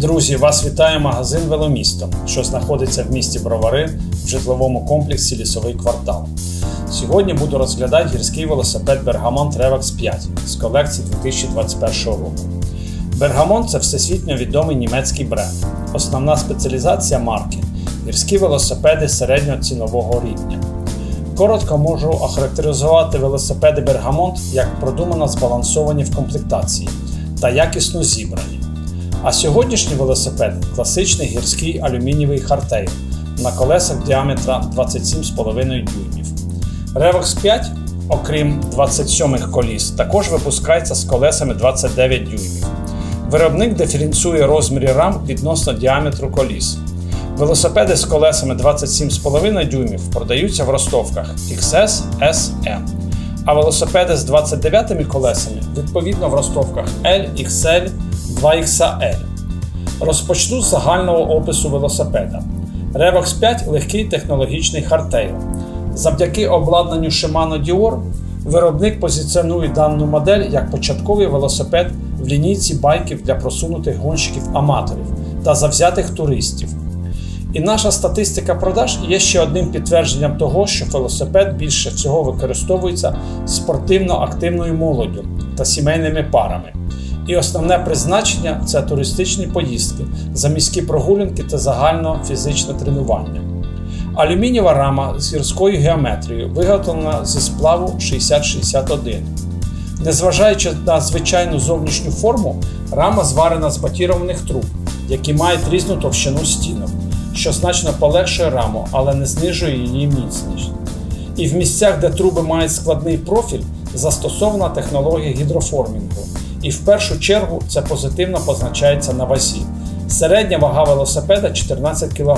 Друзі, вас вітає магазин «Веломісто», що знаходиться в місті Бровари в житловому комплексі «Лісовий квартал». Сьогодні буду розглядати гірський велосипед Bergamont Revox 5 з колекції 2021 року. Bergamont – це всесвітньо відомий німецький бренд. Основна спеціалізація марки – гірські велосипеди середнього цінового рівня. Коротко можу охарактеризувати велосипеди Bergamont як продумано збалансовані в комплектації та якісно зібрані. А сьогоднішній велосипед – класичний гірський алюмінієвий хардтейл на колесах діаметра 27,5 дюймів. Revox 5, окрім 27-х коліс, також випускається з колесами 29 дюймів. Виробник диференціює розміри рам відносно діаметру коліс. Велосипеди з колесами 27,5 дюймів продаються в ростовках XS, S, M. А велосипеди з 29 колесами відповідно в ростовках L, XL, 2XL. Розпочну з загального опису велосипеда. Revox 5 – легкий технологічний хардтейл. Завдяки обладнанню Shimano Dior виробник позиціонує дану модель як початковий велосипед в лінійці байків для просунутих гонщиків-аматорів та завзятих туристів. І наша статистика продаж є ще одним підтвердженням того, що велосипед більше всього використовується спортивно-активною молоддю та сімейними парами. І основне призначення – це туристичні поїздки, заміські прогулянки та загальнофізичне тренування. Алюмінієва рама з гірською геометрією виготовлена зі сплаву 6061. Незважаючи на звичайну зовнішню форму, рама зварена з батірованих труб, які мають різну товщину стінок, що значно полегшує раму, але не знижує її міцність. І в місцях, де труби мають складний профіль, застосована технологія гідроформінгу. І в першу чергу це позитивно позначається на вазі. Середня вага велосипеда 14 кг.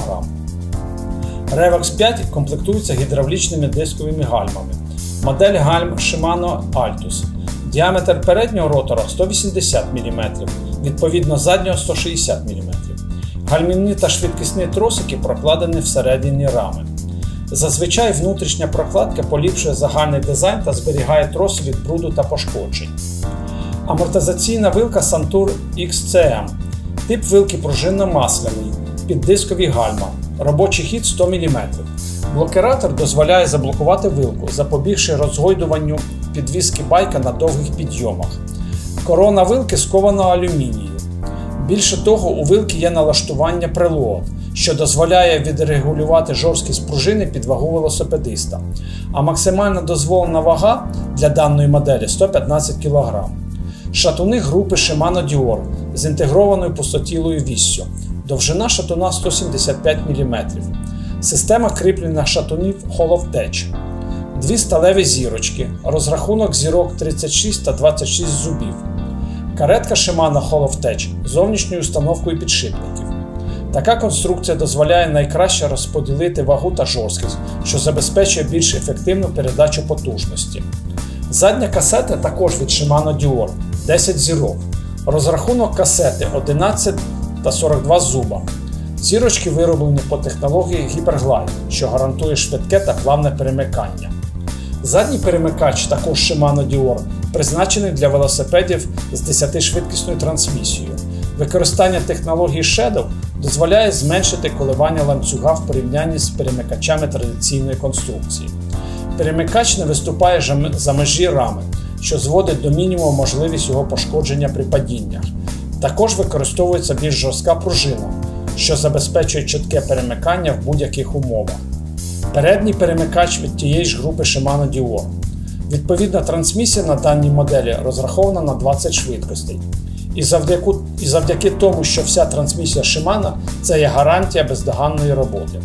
Revox 5 комплектується гідравлічними дисковими гальмами. Модель гальм Shimano Altus. Діаметр переднього ротора 180 мм, відповідно заднього 160 мм. Гальмівні та швидкісні тросики прокладені всередині рами. Зазвичай внутрішня прокладка поліпшує загальний дизайн та зберігає троси від бруду та пошкоджень. Амортизаційна вилка Santur XCM. Тип вилки пружинно-масляний, піддискові гальма. Робочий хід 100 мм. Блокиратор дозволяє заблокувати вилку, запобігши розгойдуванню підвіски байка на довгих підйомах. Корона вилки скована алюмінією. Більше того, у вилки є налаштування preload, що дозволяє відрегулювати жорсткість пружини під вагу велосипедиста. А максимальна дозволена вага для даної моделі 115 кг. Шатуни групи Shimano Dior з інтегрованою пустотілою віссю. Довжина шатуна 175 мм. Система кріплення шатунів HoloTech. Дві сталеві зірочки. Розрахунок зірок 36 та 26 зубів. Каретка Shimano HoloTech з зовнішньою установкою підшипників. Така конструкція дозволяє найкраще розподілити вагу та жорсткість, що забезпечує більш ефективну передачу потужності. Задня касета також від Shimano Dior, 10 зірок. Розрахунок касети 11 та 42 зуба. Зірочки вироблені по технології Hyperglide, що гарантує швидке та плавне перемикання. Задній перемикач, також Shimano Dior, призначений для велосипедів з 10-швидкісною трансмісією. Використання технології Shadow дозволяє зменшити коливання ланцюга в порівнянні з перемикачами традиційної конструкції. Перемикач не виступає за межі рами, що зводить до мінімуму можливість його пошкодження при падіннях. Також використовується більш жорстка пружина, що забезпечує чітке перемикання в будь-яких умовах. Передній перемикач від тієї ж групи Shimano Dior. Відповідна трансмісія на даній моделі розрахована на 20 швидкостей. І завдяки тому, що вся трансмісія Shimano – це є гарантія бездоганної роботи.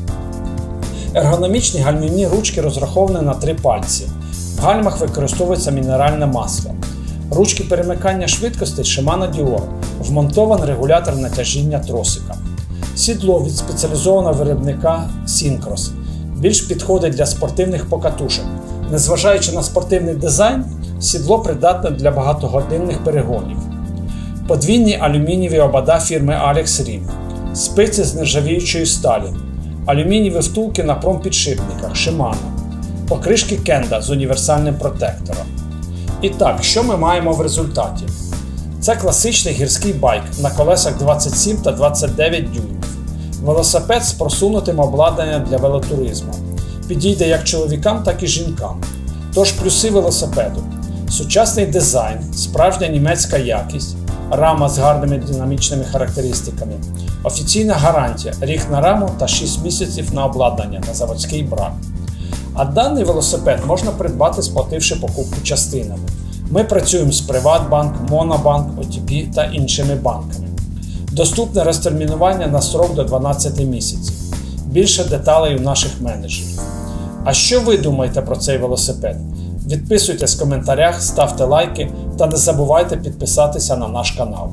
Ергономічні гальмівні ручки розраховані на 3 пальці. В гальмах використовується мінеральне масло. Ручки перемикання швидкостей Shimano Dior. Вмонтований регулятор натяжіння тросика. Сідло від спеціалізованого виробника Syncros. Більш підходить для спортивних покатушок. Незважаючи на спортивний дизайн, сідло придатне для багатогодинних перегонів. Подвійні алюмінієві обода фірми Alex Rim. Спиці з нержавіючої сталі. Алюмінієві втулки на промпідшипниках Shimano. Покришки Kenda з універсальним протектором. І так, що ми маємо в результаті? Це класичний гірський байк на колесах 27 та 29 дюймів. Велосипед з просунутим обладнанням для велотуризму. Підійде як чоловікам, так і жінкам. Тож плюси велосипеду. Сучасний дизайн, справжня німецька якість, рама з гарними динамічними характеристиками, офіційна гарантія, рік на раму та 6 місяців на обладнання на заводський брак. А даний велосипед можна придбати, сплативши покупку частинами. Ми працюємо з Приватбанк, Монобанк, ОТП та іншими банками. Доступне розтермінування на строк до 12 місяців. Більше деталей у наших менеджерів. А що ви думаєте про цей велосипед? Відписуйтесь в коментарях, ставте лайки та не забувайте підписатися на наш канал.